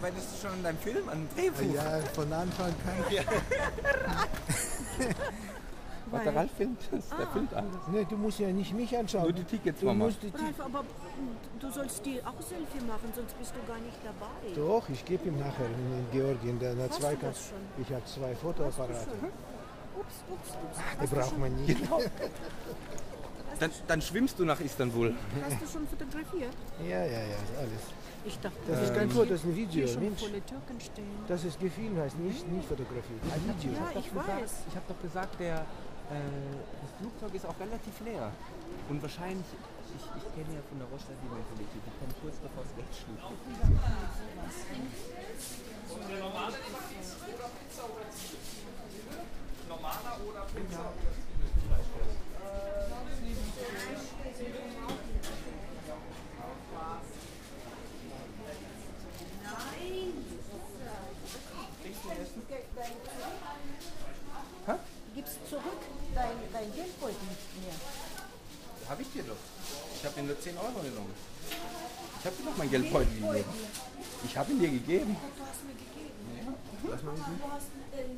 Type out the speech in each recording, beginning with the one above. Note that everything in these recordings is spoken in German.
arbeitest du schon an deinem Film, an dem Drehbuch? Ja, von Anfang an. Ja. Was der Ralf filmt, der filmt alles. Nee, du musst ja nicht mich anschauen. Nur die Tickets, du Mama. Ralf, aber du sollst die auch Selfie machen, sonst bist du gar nicht dabei. Doch, ich gebe ihm nachher in Georgien. Hast du das schon? Ich habe 2 Fotoapparate. Ups. Die braucht man nicht. Genau. Dann schwimmst du nach Istanbul. Hast du schon fotografiert? Ja, ist alles. Ich dachte, Das ist kein Foto, das ist ein hier Video. schon Mensch, volle Türken stehen. das ist gefilmt, heißt nicht Fotografie. Ein Video. Ja, ich weiß. Ich habe doch gesagt, das Flugzeug ist auch relativ leer. Und wahrscheinlich, ich kenne ja von der Rostock die Mentalität, die kommt kurz bevor es wegschlägt. Normaler oder Pizza? Gibst zurück dein Geldbeutel nicht mehr. Hab ich dir doch. Ich habe dir nur 10 Euro genommen. Ich habe dir doch mein Geldbeutel gegeben. Ich habe ihn dir gegeben. Du hast mir gegeben. Ja. Lass mal nicht. Du hast mir den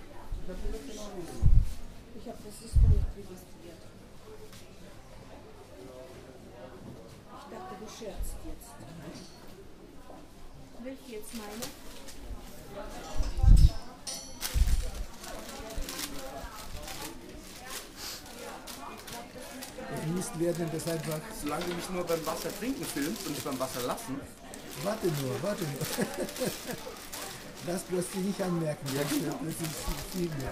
Ich habe das ist nicht registriert. Ich dachte, du scherzt jetzt. Welche jetzt meine? Genießt werden das einfach. Solange du mich nur beim Wasser trinken filmst und nicht beim Wasser lassen. Warte nur. Das bloß die nicht anmerken. Ja, genau. Das ist viel mehr.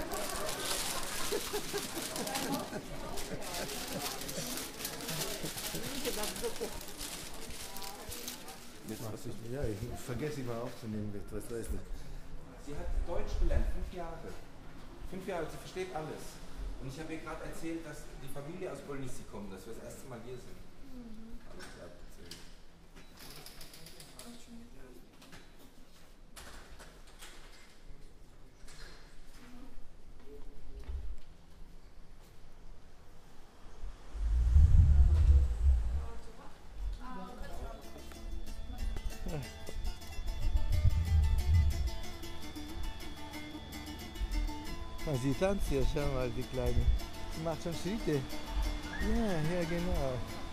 Ja, ich vergesse immer aufzunehmen, was weißt du. Sie hat Deutsch gelernt, 5 Jahre. 5 Jahre, sie versteht alles. Und ich habe ihr gerade erzählt, dass die Familie aus Bolnissi kommt, dass wir das erste Mal hier sind. Alles klar erzählt. Sie tanzt ja, schau mal, die Kleine. Sie macht schon Schritte. Ja, genau.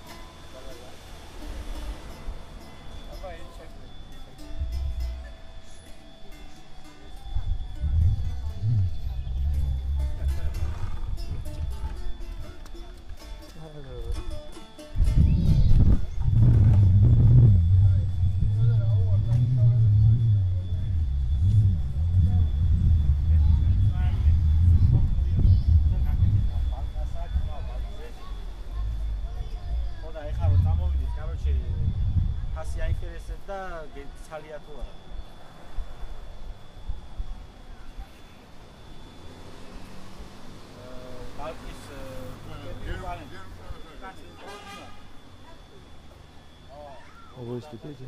Wo ist der Peter?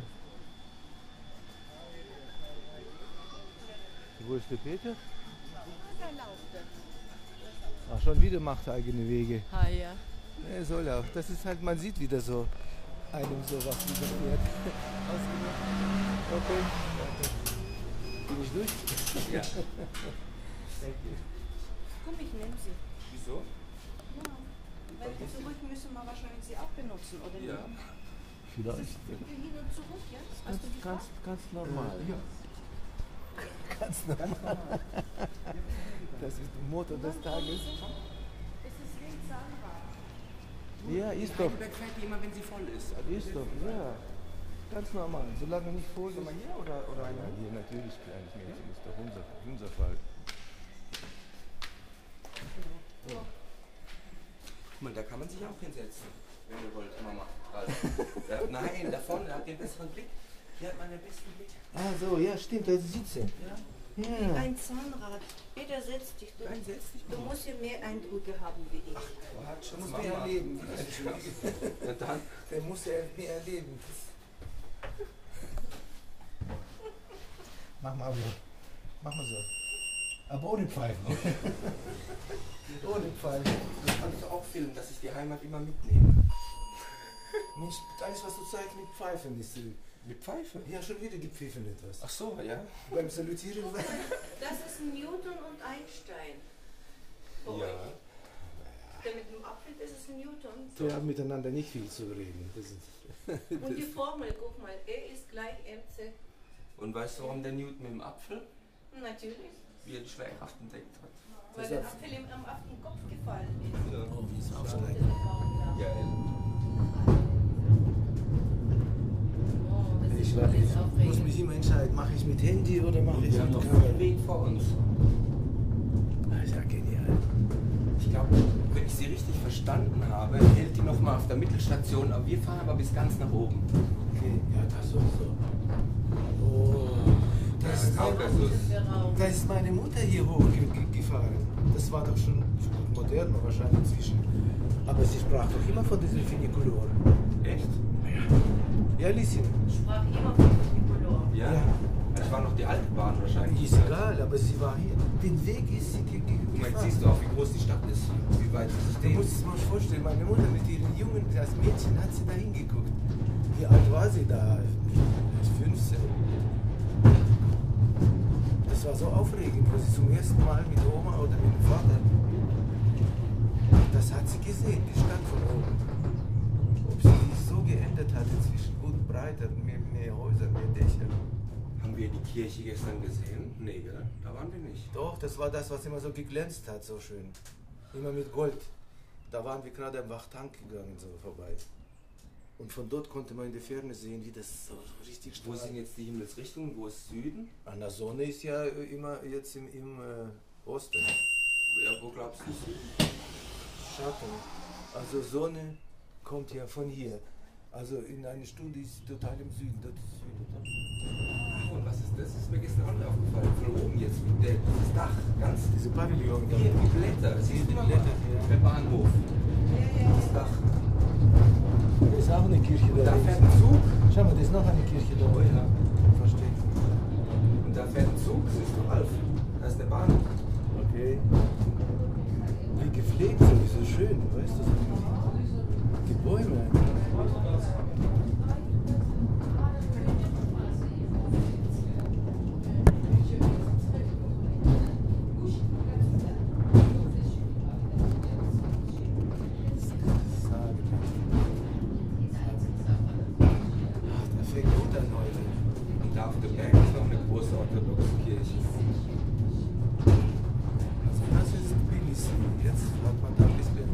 Wo ist der Peter? Ach, schon wieder macht er eigene Wege. Ah ja. Er soll auch. Das ist halt, man sieht wieder so einem sowas widerfährt. Ausgemacht. Okay. Bin ich durch? Ja. Komm, ich nehme sie. Wieso? Ja. Weil zurück müssen wir wahrscheinlich sie auch benutzen, oder nicht? Ja. Vielleicht. Hin und zurück, ja? Hast du die Ganz normal. Ja. Ganz normal. Das ist der Motor des Tages. Es ist wie ein Zahnrad. Ja, ist doch. Heidelberg fährt die immer, wenn sie voll ist. Ist doch, ja. Ganz normal. Solange nicht voll ist. Soll man hier oder Ja, hier natürlich, kleines Mädchen, ist doch unser Fall. Guck mal, da kann man sich auch hinsetzen, wenn ihr wollt, Mama. Ja, nein, da vorne hat den besseren Blick. Hier hat man den besten Blick. Ah so, ja stimmt, da sitzt er. Ja. Ja. Ein Zahnrad. Bitte setz dich. Nein, setz dich Du mal. musst ja mehr Eindrücke haben wie ich. Quatsch, Der muss Mama. mehr erleben. Na dann. Der muss ja mehr erleben. Mach mal so. Mach mal so. Aber ohne Pfeifen. Ohne Pfeifen. Das kann ich auch filmen, dass ich die Heimat immer mitnehme. Mensch, alles was du zeigst mit Pfeifen ist Mit Pfeife? Ja, schon wieder gepfiffen etwas. Ach so, ja. Beim Salutieren. Das ist Newton und Einstein. Ja. Der mit dem Apfel, das ist Newton. Wir haben miteinander nicht viel zu reden. Das ist Und die Formel, guck mal, E ist gleich mc. Und weißt du, warum der Newton mit dem Apfel, Natürlich, wie er die Schwerkraft entdeckt hat? weil der Apfel ihm auf den Kopf gefallen ist. Ja. oh, wie es Der aufsteigt. Baum, ja. Geil. Oh, das ist Ich schon jetzt muss aufregend. mich immer entscheiden, mache ich es mit Handy oder mache ich Wir es haben mit noch Kamera. viel Weg vor uns. Das ist ja genial. Ich glaube, wenn ich sie richtig verstanden habe, hält die nochmal auf der Mittelstation, aber wir fahren aber bis ganz nach oben. Okay, ja, das sowieso. Oh, das ist Kaukasus. Da ist meine Mutter hier hochgefahren. Das war doch schon modern wahrscheinlich inzwischen. Aber sie sprach doch immer von diesem Funiculor. Echt? Ja, Lieschen. Sprach immer von Nicolor. Ja. Ja. Das war noch die alte Bahn wahrscheinlich. Ist egal, aber sie war hier. Den Weg ist sie Guck mal, jetzt gefahren. siehst du auch, wie groß die Stadt ist. Wie weit sie sich Du dehnt. musst es mal vorstellen, meine Mutter mit ihren Jungen, als Mädchen hat sie da hingeguckt. Wie alt war sie da? 15. Das war so aufregend, wo sie zum ersten Mal mit Oma oder mit dem Vater, das hat sie gesehen, die Stadt von oben. Ob sie sich so geändert hat inzwischen, gut breiter, mehr Häuser, mehr Dächer. Haben wir die Kirche gestern gesehen? Nee, gell? Da waren wir nicht. Doch, das war das, was immer so geglänzt hat, so schön. Immer mit Gold. Da waren wir gerade am Wachtank gegangen, so vorbei. Und von dort konnte man in der Ferne sehen, wie das so richtig Wo strahlt. sind jetzt die Himmelsrichtungen? Wo ist Süden? An der Sonne ist ja immer jetzt im Osten. Ja, wo glaubst du Süden? Schatten. Also Sonne kommt ja von hier. Also in einer Stunde ist sie total im Süden. Das ist Süden, oder? Ach, und was ist das? Das ist mir gestern auch nicht aufgefallen. Von oben jetzt, das Dach, ganz Diese Pavillon da. hier, die Blätter. Siehst du Die mal? Blätter, ja. Der Bahnhof. Das Dach. Da ist auch eine Kirche da. Da links. fährt ein Zug. Schau mal, da ist noch eine Kirche da. Oh ja. Versteht. Und da fährt ein Zug. Siehst du, Alf? Da ist der Bahnhof. Okay. Wie gepflegt, so schön, weißt du? Die Bäume. Ach, da fängt gut an heute. Und da auf dem Berg ist noch eine große orthodoxe Kirche. Also das ist Tbilisi. Jetzt hat man da ein bisschen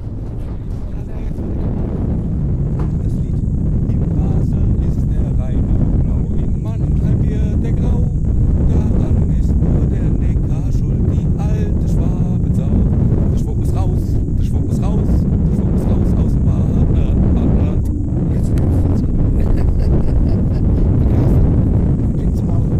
das Lied. In Basel ist der Rhein blau, in Mannheim wird der grau. Daran ist nur der Neckar schuld, die alte Schwabensau. Der Schwupp muss raus, der Schwupp muss raus, der Schwupp muss raus aus dem Bad. Jetzt kommt's. Bin zum Auto.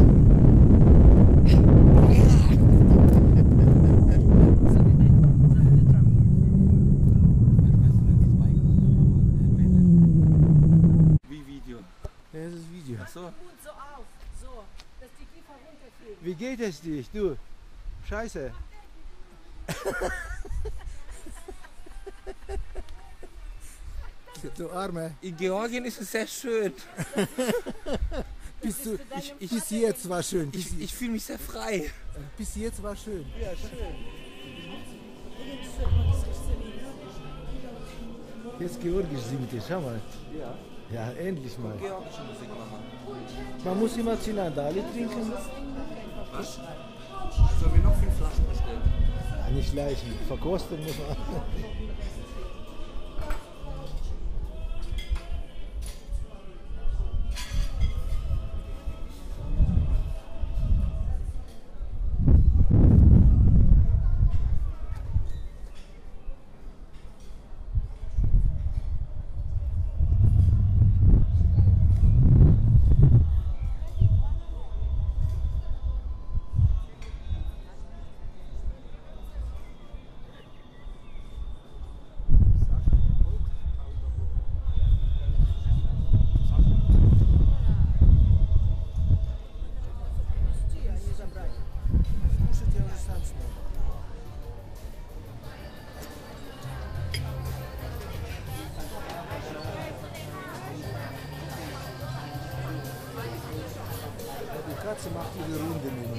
Wie Video. Ja, das ist Video. Ach so. Gut so auf, so, dass die Kiefer runterfliegen. Wie geht es dir? Du? Scheiße. Du Arme. In Georgien ist es sehr schön. Bis jetzt war schön. Ich fühle mich sehr frei. Bis jetzt war schön. Jetzt Georgisch singt ihr, schau mal. Ja. Ja, endlich mal. Georgische Musik machen. Man muss immer Zinandali trinken. Was? Sollen wir noch 5 Flaschen bestellen? Ja, nicht leicht, verkosten muss man. Katze macht ihre Runde immer.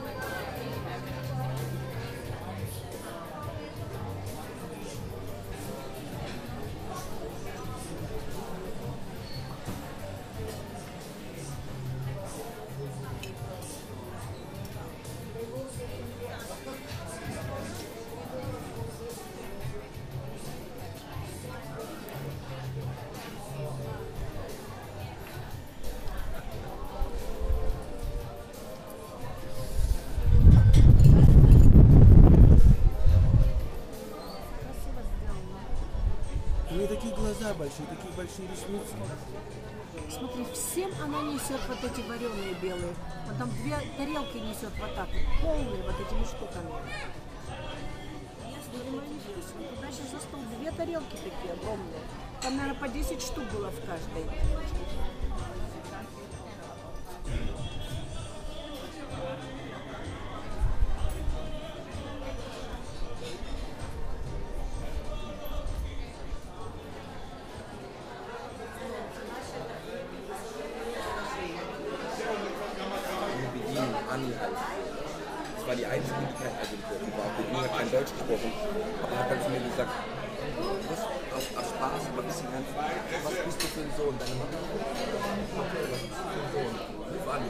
У нее такие глаза большие, такие большие ресницы. Смотри, всем она несет вот эти вареные белые. Он там 2 тарелки несет вот так вот, полные вот этими штуками. Видимо, они вкусные. Туда сейчас за стол 2 тарелки такие огромные. Там, наверное, по 10 штук было в каждой. Anni heißt. Das war die einzige, die kein Agentur war. Die hat kein Deutsch gesprochen, aber hat dann zu mir gesagt, was, aus Spaß, aber ein bisschen ernst, was bist du für ein Sohn? Deine Mama? Was bist du für ein Sohn? Ruf an.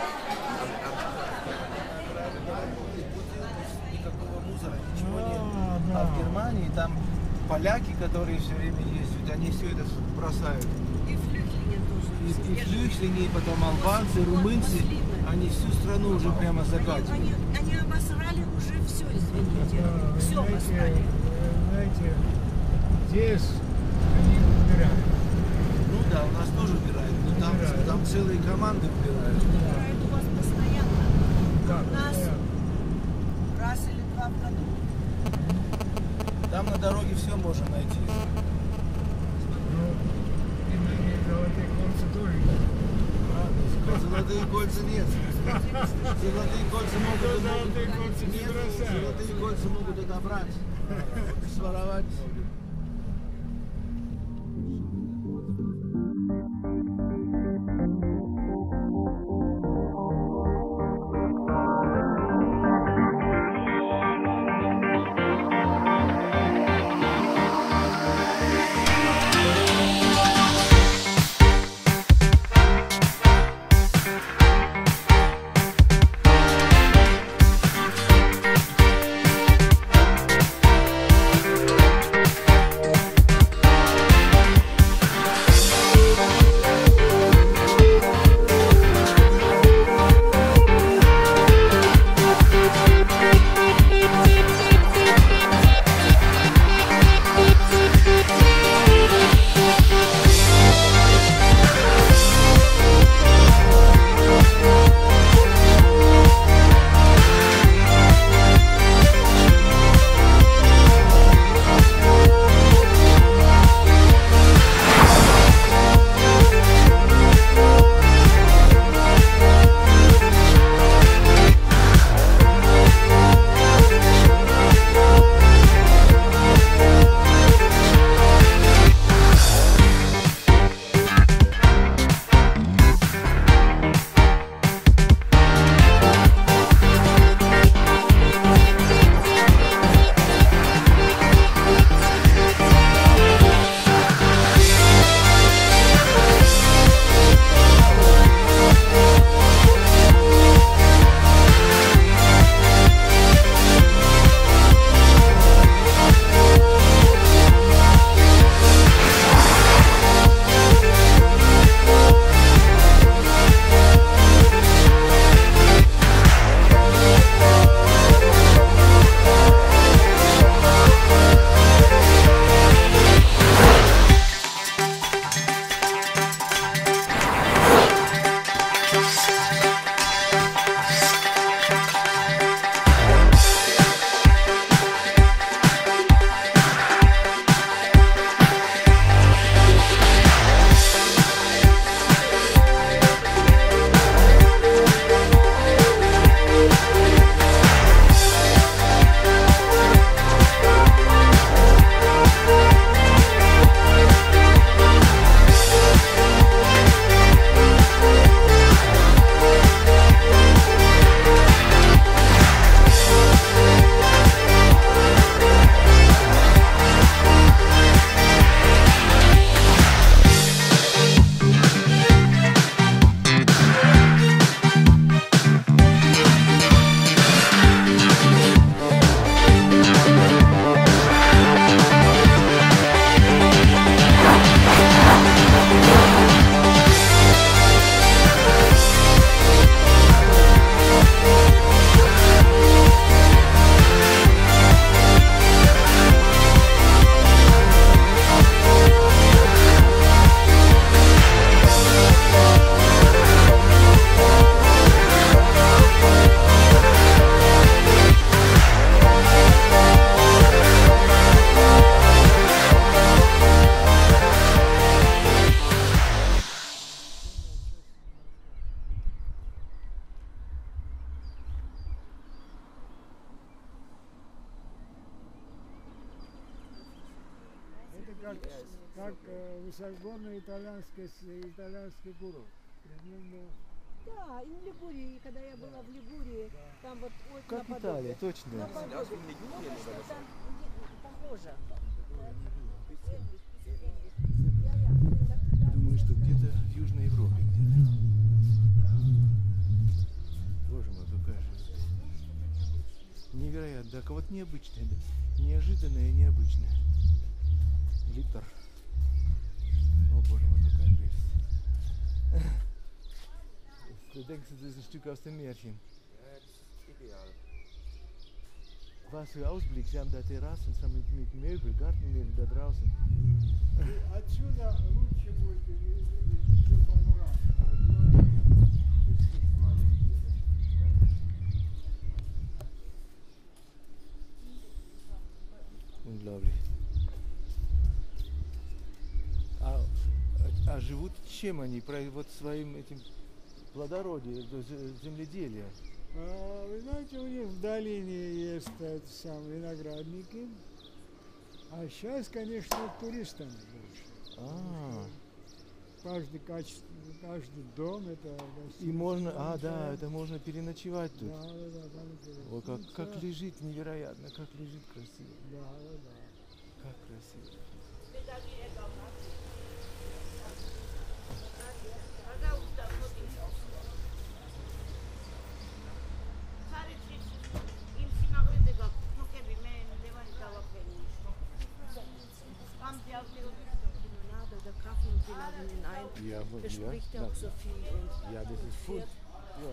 Никакого мусора, ничего нет. А в Германии там поляки, которые все время ездят, они все это бросают. И флюхлини тоже. И флюхлини, потом албанцы, румынцы, они всю страну уже прямо загадили. Они обосрали уже все, извините. Все обосрали. Знаете, здесь они убирают. Ну да, у нас тоже убирают, но там целые команды убирают. Убирают у вас постоянно. Как? У нас раз или 2 в году. Там на дороге все можно найти. Ну, и золотые кольца тоже. Золотые кольца нет. Золотые кольца могут... Золотые кольца не Нет, бросают. золотые кольца могут отобрать, своровать. высокогорный итальянский курорт. Примерно Да, и в Лигурии, когда я была в Лигурии, там вот очень Как наподобие. Италия, точно. Наподобие. Ну, почти там похоже. Думаю, что где-то в Южной Европе где-то. Боже мой, какая же. Невероятно. Так вот необычная, да. Неожиданная и необычная. Литр. О боже мой, какая прелесть. Du denkst, das ist ein Stück aus dem Märchen. Ja, das ist ideal. Was für Ausblick. Sie haben da Terrassen mit Möbel, Gartenmöbel da draußen. отсюда лучше будет видеть всю панораму. Unglaublich. А живут чем они? Вот своим этим плодородием, земледелием. Вы знаете, у них в долине есть виноградники. А сейчас, конечно, туристам больше. А, Каждый дом это и можно, гостиница. это можно переночевать тут. Да, там это О, как гостиница. лежит невероятно, как лежит красиво. Да. Как красиво. Limonade oder Kaffee und die laden ihn ein. Ja, Der spricht ja auch so viel. Und Ja, das ist gut. Ja.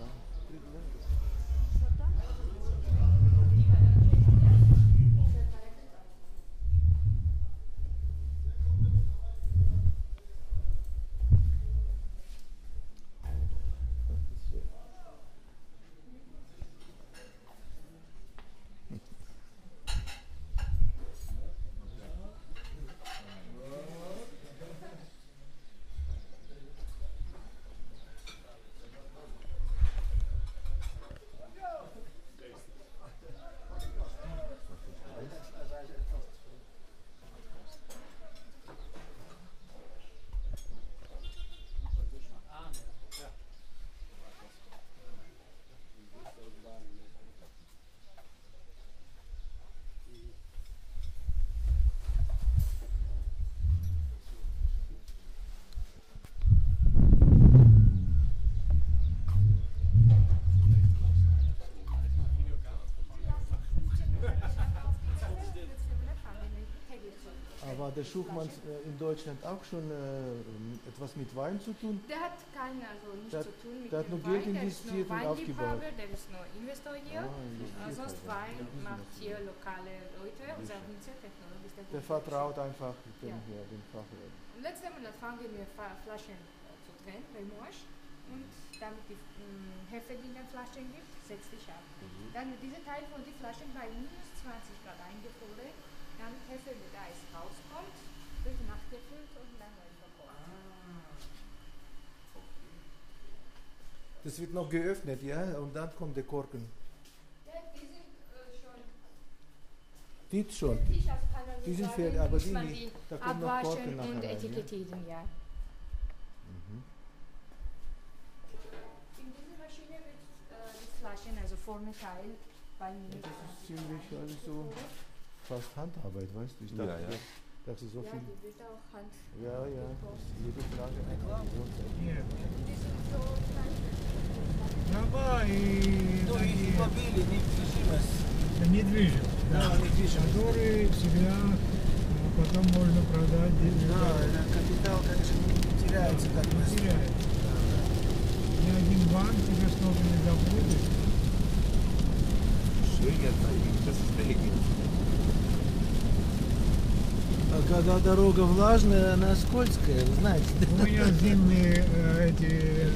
War der Schuchmann in Deutschland auch schon etwas mit Wein zu tun? Der hat nichts Der- zu tun mit der hat dem nur Geld Wein, der ist nur investiert und aufgebaut. Weinliebhaber, der ist nur Investor hier. investiert Sonst halt, Wein ja. macht hier lokale Leute, unser Winzertechnologie ist der Der gute vertraut einfach dem, Ja. ja, dem Fachleuten. Und letzten Monat fangen wir Flaschen zu trennen bei Mosch und damit die Hefe, die in den Flaschen gibt, setzt sich ab. Dann wird dieser Teil von den Flaschen bei minus 20 Grad eingefroren, damit Hefe mit Eis rauskommt, wird nachgefüllt und dann wird verkocht. Das wird noch geöffnet, ja? Und dann kommt der Korken. Ja, die sind schon Die schon. fertig, also kann man Die so sind sagen, fertig, aber muss die man nicht. die Da kommt noch abwaschen Korken nachher und rein, ja? etikettieren, ja. In dieser Maschine wird die Flaschen, also vorne Teil, bei minus Das ist 20 ziemlich Grad alles so eingefroren. fast Handarbeit, weißt du? Ich Ja, dachte, ja. dass sie so Ja, viel. die wird auch Hand. Ja, ja. gekocht. Jede Frage eine Antwort. Нет. Die sind so klein. Дома и такие мобили, недвижимость. недвижимость, да, которые всегда потом можно продать дешево. Капитал, конечно, не теряется так Теряется. Ни один банк тебя столько не заплатит. Das ist Regen. А когда дорога влажная, она скользкая, вы знаете. У меня зимние эти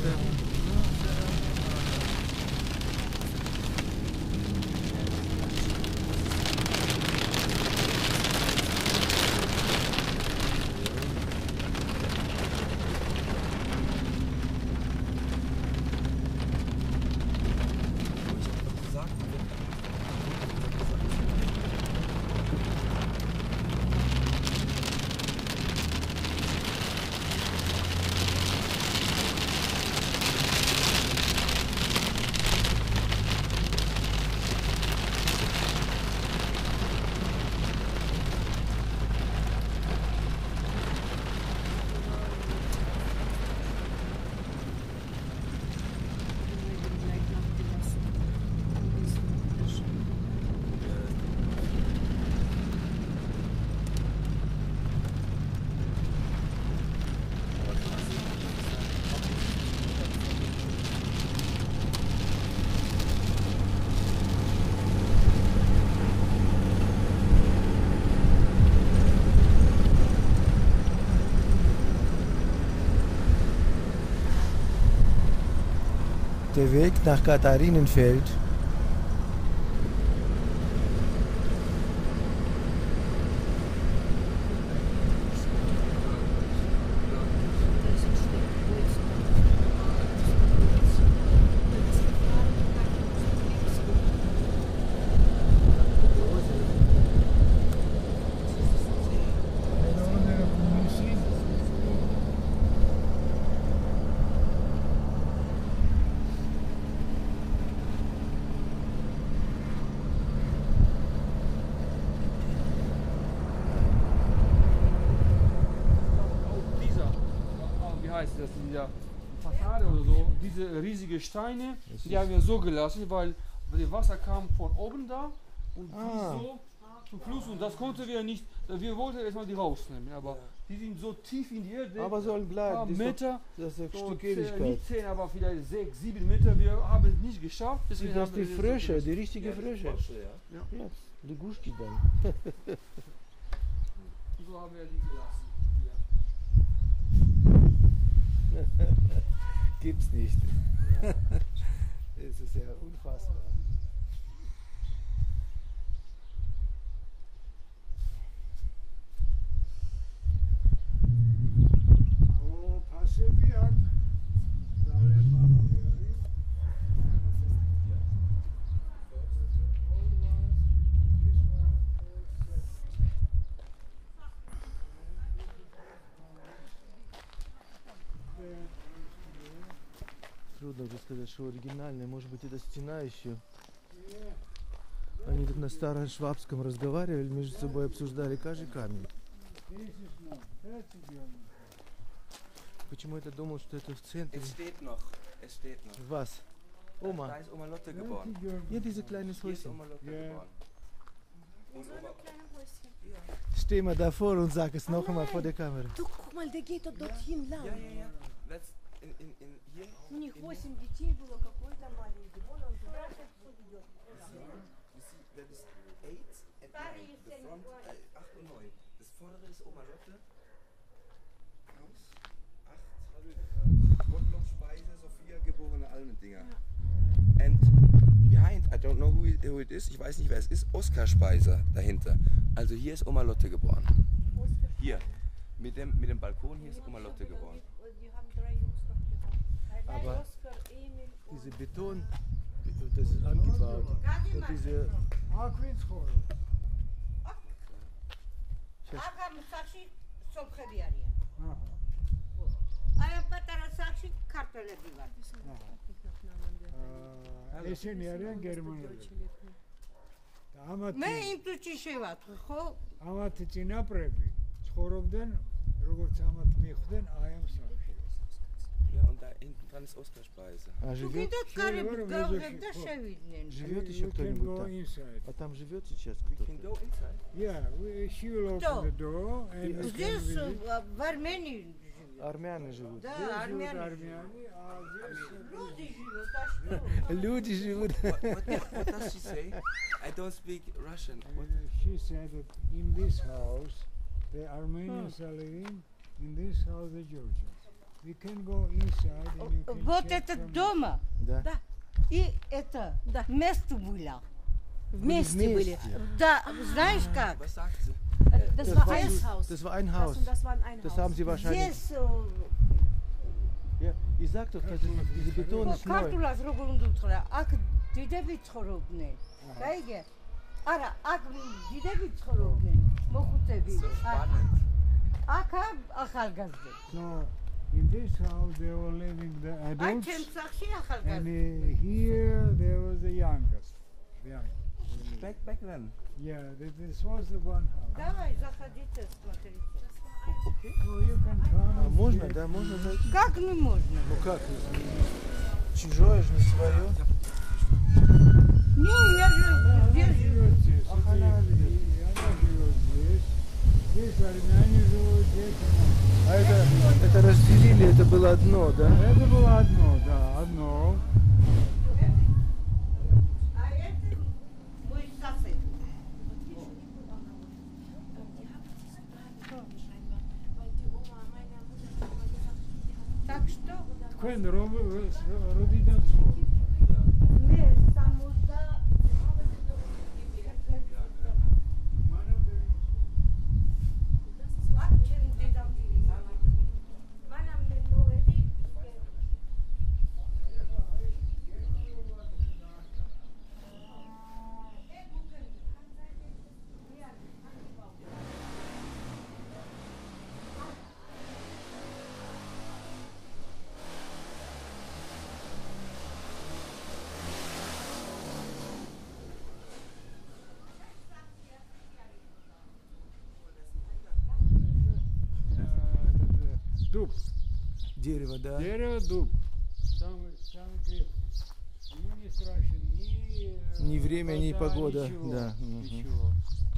Der Weg nach Katharinenfeld. Heißt das, dieser Fassade oder so, diese riesige Steine, die haben wir so gelassen, weil das Wasser kam von oben da und die so zum Fluss und das konnten wir nicht, wir wollten erstmal die rausnehmen, aber die sind so tief in die Erde, Aber sollen bleiben. Meter, Das ist ein so Stück nicht Ewigkeit. 10, aber vielleicht 6, 7 Meter, wir haben es nicht geschafft. Deswegen Das ist haben die wir so Frösche, gelassen. die richtige Frösche. Ja. Ja, Liguschki dann. So haben wir die gelassen. Gibt's nicht. Es ist ja unfassbar. O passebi ak. Zale maraviari. Трудно уже сказать, что оригинальное. Может быть, это стена еще. Они тут на старом швабском разговаривали, между собой обсуждали каждый камень. Почему я думал, что это в центре? Es steht noch. Es steht noch. Was? Da Oma. ist Oma Lotte geboren. Ja, diese kleines Hier ist Häuschen. Oma Lotte Ja. geboren. Und So eine Oma, kleine Häuschen. Steh mal davor und sag es noch einmal vor der Kamera. Du, guck mal, der geht doch dorthin lang. ja, ja, ja. Hier. У них 8 детей было, какой-то маленький. Вон он туда сейчас идет. You see, that is 8 and 9. The front, 8 und 9. Das vordere ist Oma Lotte. Haus 8. Gottlob Speise, Sophia, geborene Almendinger. And behind, I don't know who it is, ich weiß nicht wer es ist, Oskar Speiser dahinter. Also hier ist Oma Lotte geboren. Hier, mit dem Balkon, hier ist Oma Lotte geboren. Die haben 3 Jungs noch gehabt. Aber Oskar, Emil und... diese Beton, das ist angebaut. Und diese... Akwin ცხოვრობ. Ага, მსახში სომხები არიან. აჰა. აი ამ პატარა სახში ქართველები ვარ. ესენი არიან გერმანელები. და მე იმ წუთში შევატყვი, ხო? ამათი წინაპრები ცხოვრობდნენ, როგორც ამათ მიხვდნენ აი ამ სახში. Ja, und da hinten dran ist Oskar Speiser. А თუ живет? კიდევ კარები გავღებ და შევიდნენ. Живет You еще can кто-нибудь go там? inside. А там живет сейчас We can кто-то? go inside. Yeah, she will open the door and we can Здесь visit. вармени Армяне живут. да, Здесь живут армяне. армяне, а здесь Люди живут, а что? Люди живут. What does she say? I don't speak Russian. What? she said that in this house the Armenians are living, in this house the Georgians. We can go inside and you can Вот check этот from дома Да. и это Да. место было. Вместе были. Да, знаешь как? Was sagt sie? Das Das war war ein so- Haus. Das war ein Das Haus. und das war ein Das Haus. haben sie wahrscheinlich. Здесь Ja, ich sag doch, das ist, diese Beton ist neu. ქართულად როგორ უნდა ვთხრა? აქ დიდები ცხოვრობდნენ. გაიგე? არა, აქ დიდები ცხოვრობდნენ, მოხუცები. So spannend. აქ ახალგაზრდები. So in this house they were living the აი adults ჩემ სახში and ახალგაზრდები. here there was the youngest. Yeah, Back then. yeah this was the one house. Давай, заходите, смотрите. So you can come А and можно, check. да, можно зайти? Как не можно? Ну как? Чужое же не свое. Не, я же здесь живу. Живет здесь, Ах, она здесь, живет. и она живет здесь. Здесь армяне живут, здесь она. А это разделили, это было одно, да? Это было одно, да, одно. А это мой сосед. Так что? Când rodit în țură. Дуб. Дерево, да. Дерево дуб. Самый крепкий. Ему не страшен Ни время, ни вода, погода. Ничего. Да. Мгм. Ничего.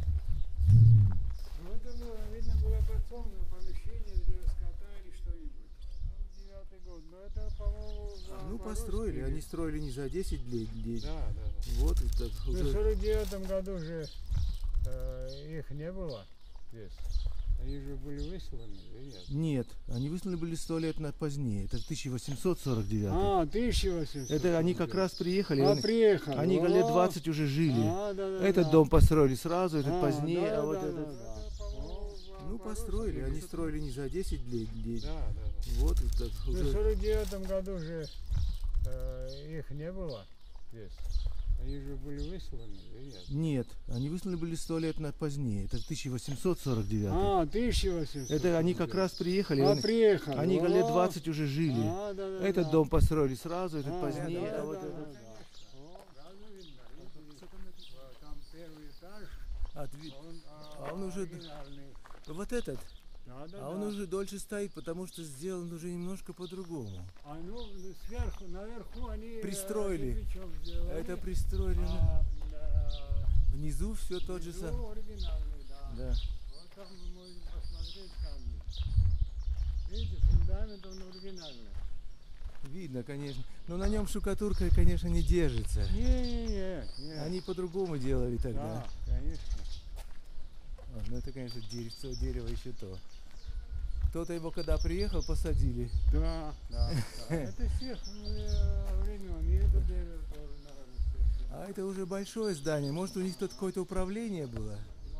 Ну, это было, видно, было подсобное помещение для скота или что-нибудь. 9-й год. Но это, по-моему, Ну, построили. Они строили не за 10 лет. Да. Вот это В уже... 49 году же их не было здесь. Они же были высланы, или нет? Нет, они высланы были 100 лет позднее. Это 1849. 1800. Это они как раз приехали. Приехали. Они лет 20 уже жили. Этот да. дом построили сразу, этот позднее, да, а вот да, этот... да. Ну, построили. Они строили не за 10 лет. Да. Вот это В уже... 49 году же их не было здесь. Они же были высланы, или нет? Нет, они высланы были 100 лет позднее. Это 1849. 1800. Это они как раз приехали. Приехали. Они лет 20 уже жили. Да. Этот дом построили сразу, этот позднее, да, а вот да, этот... да. Сразу видно. Там первый этаж, он уже... оригинальный. Вот этот. Да. Он уже дольше стоит, потому что сделан уже немножко по-другому. Сверху, наверху они Пристроили. кирпичом сделали. Это пристроили. Внизу все тот же внизу самый. оригинальный, да. Да. Вот там мы можем посмотреть камни. Видите, фундамент он оригинальный. Видно, конечно. Но на нем штукатурка, конечно, не держится. Не. Они по-другому делали тогда. Да, конечно. Ну это, конечно, дерево еще то. Кто-то его, когда приехал, посадили. Да. Это всех времен. И это дерево тоже, наверное, А это уже большое здание. Может, у них тут какое-то управление было?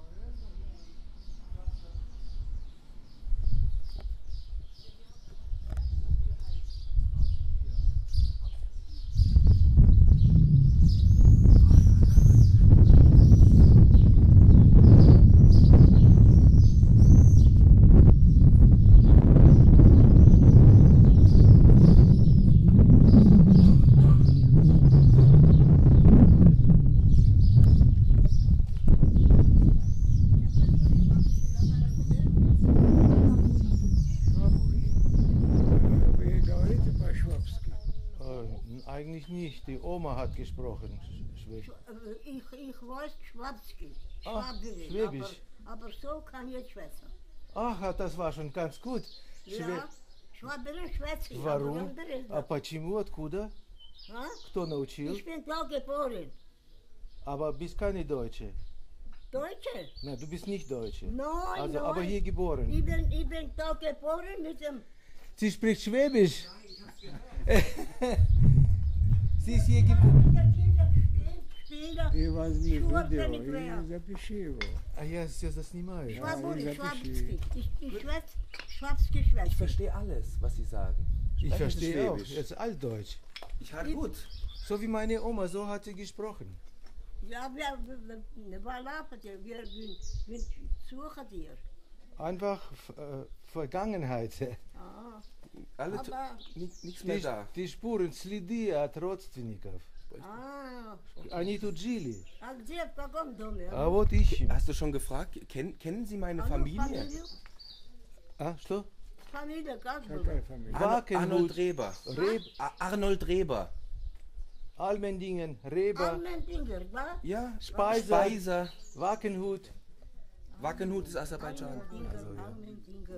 Eigentlich nicht. Die Oma hat gesprochen. Ich weiß Schwabski. Schwäbisch. Aber so kann ich schwätzen. Ach, das war schon ganz gut. Ja, Schwaberin schwätze ich. Warum? А почему? Откуда? Кто научил? Ich bin da geboren. Aber bist keine Deutsche. Deutsche? Nein, du bist nicht Deutsche. Nein, Also, nein. aber hier geboren. Ich bin da geboren mit dem... Sie spricht Schwäbisch. Sie ist hier geboren. И возьми видео и запиши его. А я сейчас заснимаю. Schwabski. Ich schwätze Schwabski schwätze. Ich verstehe alles, was Sie sagen. Ich Sprechen Sie verstehe auch. Schwäbisch? Jetzt Altdeutsch. Gut. So wie meine Oma, so hat sie gesprochen. Ja, wir suchen dir. Einfach Vergangenheit. Alle Aber... nichts mehr da. Die Spuren, следы от родственников. Они тут жили. А где, в каком доме? А вот ищем. Hast du schon gefragt? Kennen Sie meine Familie? А, что? Фамилия как была? Какая фамилия? Arnold Reber. Arnold Reber. Almendingen, Reber, Almendinger, да? Ja, Speiser, Wackenhut. Wackenhut ist Aserbaidschan. Almendinger.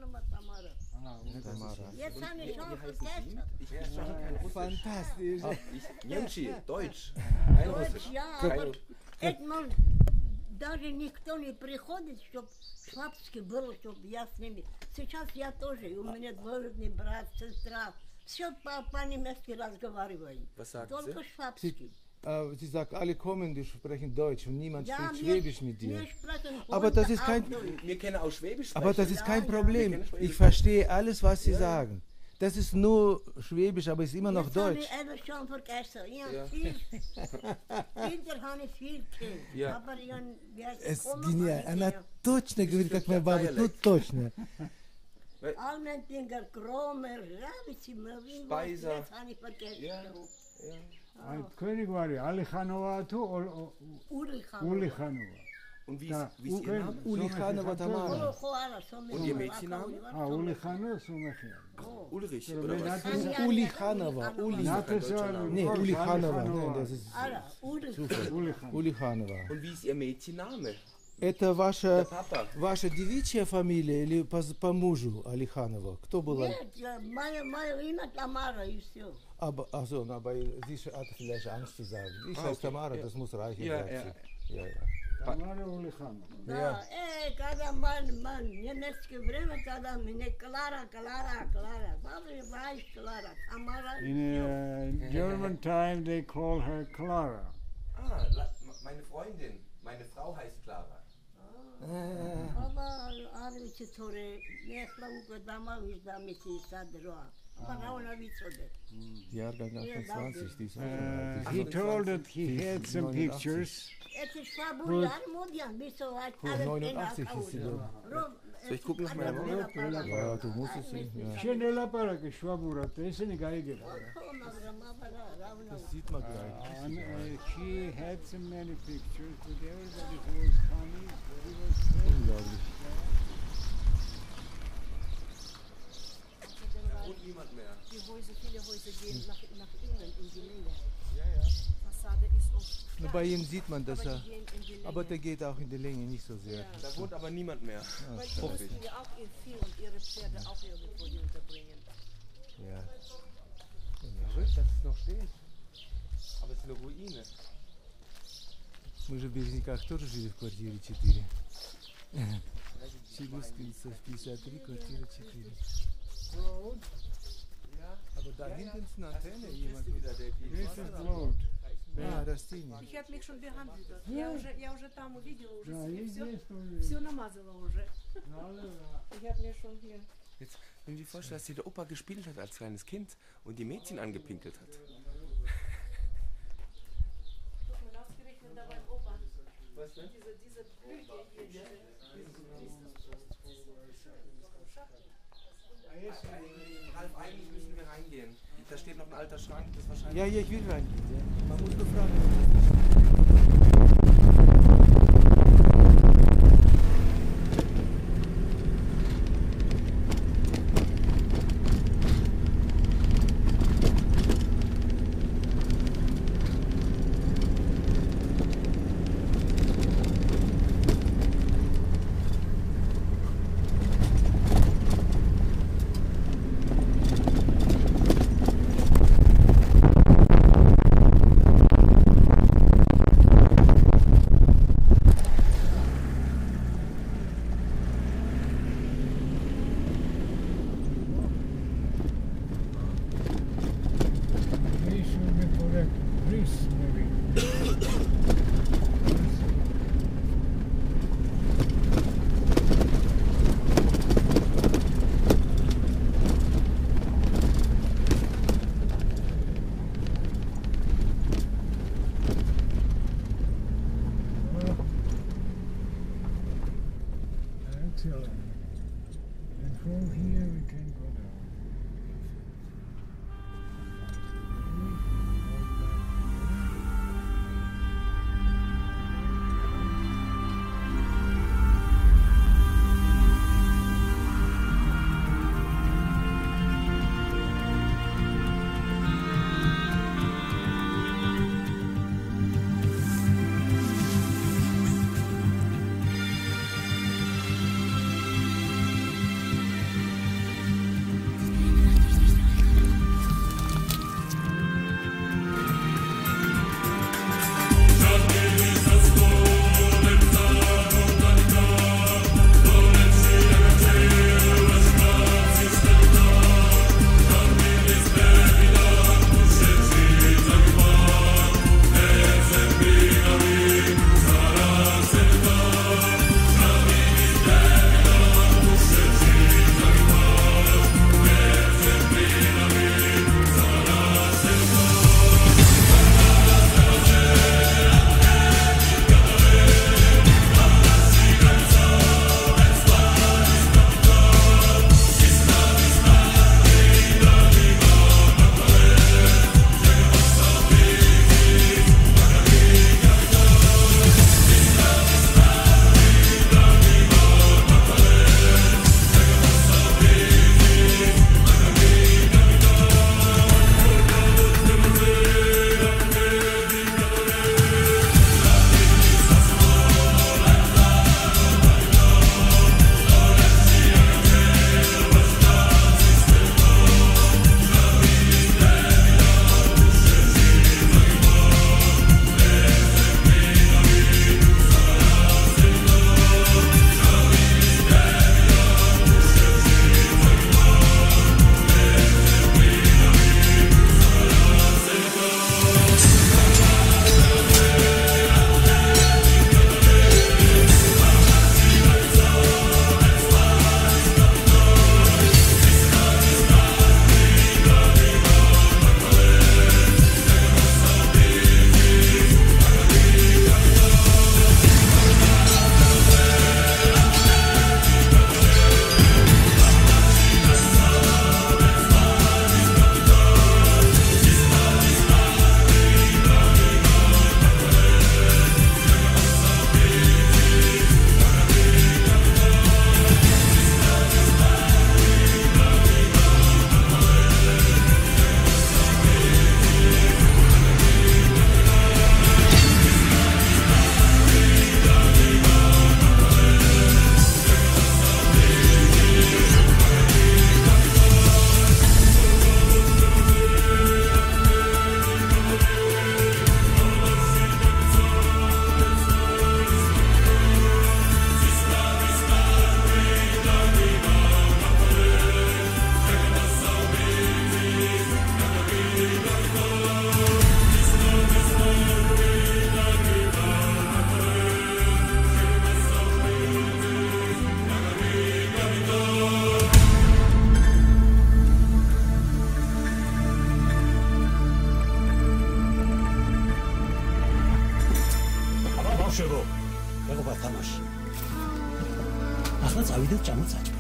Jetzt habe ich schon vergessen. Ich spreche kein Russisch. Fantastisch. Немчи, Deutsch. Kein Deutsch, Russisch. ja, aber Edmund, даже никто не приходит, чтобы Швабский был, чтобы я с ними. Сейчас я тоже, у меня двоюродный брат, сестра, Все по-немецки разговаривают. Was sagt Только sie? швабский. Sie sagt, alle kommen, die sprechen Deutsch und niemand Ja, spricht wir- Schwäbisch mit dir. wir sprechen Aber das ist auch kein- Deutsch. Wir können auch Schwäbisch sprechen. Aber das ist kein Ja, ja. Problem. Wir kennen Schwäbisch. Ich verstehe alles, was Sie sagen. Das ist nur Schwäbisch, aber es ist immer noch Jetzt habe Deutsch. ich alles schon vergessen. Ich Ja. habe viel, Kinder habe ich viel Kind. Ja. Aber Она точно говорит, как моя баба, ну точно. Alle Dinge, Kromer, Ravici, Speiser. das habe ich vergessen. Ja. König war die, Ali Khanova tu, Uli Uli Khanova. Und wie Da, ist Ihr Name? Uli Khanova Tamara. Und Ihr Mädchenname? Uli Khanova Sumechir. Ulrich, oder was? Uli Khanova. Uli. Nee, Uli Khanova. Nein, das ist Zufall. Uli Khanova. Uli Khanova. Und wie ist Ihr Mädchenname? Это Der ваша, Papa. ваша девичья фамилия или по мужу Алиханова? Кто была? Нет, мое имя Тамара и все. Also, aber sie hat vielleicht Angst zu sagen. Ich heiße Tamara, das muss reichen. Ja, sagt ja. sie. Ja, ja. Tamara Uli Khanova. Да, когда man немецкое время, тогда мне Клара. Папа, weiß Clara, Tamara. In German time they call her Clara. Ah, meine Freundin. Meine Frau heißt Clara. Папа, арвичи торе, не славу дама вижда мити садроа. Папа, она вицоде. Jahrgang 28, die ist auch He told that he had some 89. pictures. Это швабу яр модиан, бисо ать alle 89 ist sie da. Soll ich gucken nach meiner Wohnung? Ja, du musst es sehen. Ja. Schnell parake Schwabura, das ist eine Geige. Das sieht man gleich. And she had so many pictures with everybody who was coming. He was so Unglaublich. Und niemand mehr. Die Häuser, viele Häuser gehen nach innen in die Länge. Ja, ja. Fassade ist oft Nur bei ihm sieht man, dass aber er. die gehen in die Länge. Aber der geht auch in die Länge nicht so sehr. Da wohnt aber niemand mehr. Weil die müssen ja auch ihr Vieh und ihre Pferde auch irgendwo unterbringen. Ja. Verrückt, dass es noch steht. Aber es ist eine Ruine. Мы же в Березниках тоже жили в квартире 4. Челюскинцев 53, квартира 4. Aber da hinten ist eine Antenne. Jemand Wieder der This is road. Ah, растение. Ich habe mich schon behandelt dort. Я уже там увидела, уже Да, себе и все, здесь тоже. все намазала уже. Надо, Ich habe mir schon hier. Jetzt, wenn du dir vorstellst, dass hier der Opa gespielt hat als kleines Kind und die Mädchen angepinkelt hat. Guck mal, ausgerechnet da beim Opa. Was denn? Diese Blüte hier, Ralf, eigentlich müssen wir reingehen. Da steht noch ein alter Schrank, das ist wahrscheinlich. Ja, ich will reingehen. Ja. Man muss nur fragen. ახლა წავიდეთ ჭამოთ საჭმელად.